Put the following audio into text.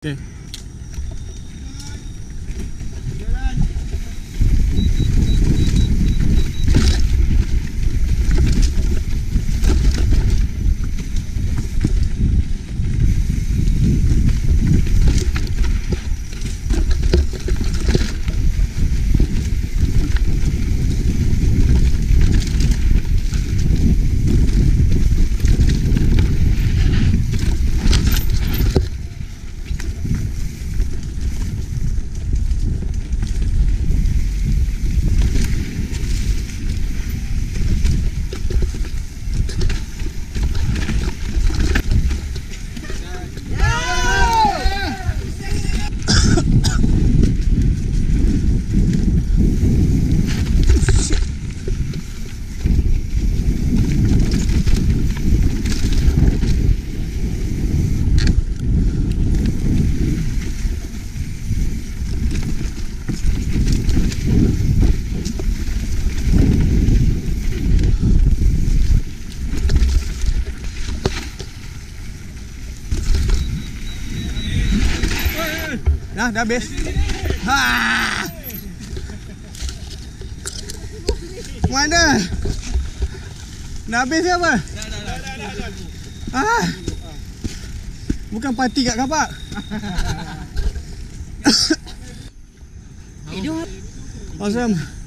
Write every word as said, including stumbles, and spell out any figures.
Okay. Dah, dah habis. Ha! Mana? Dah habis ke apa? Dah, dah, dah, dah, dah. Ah! Bukan parti kat kapak. Awesome.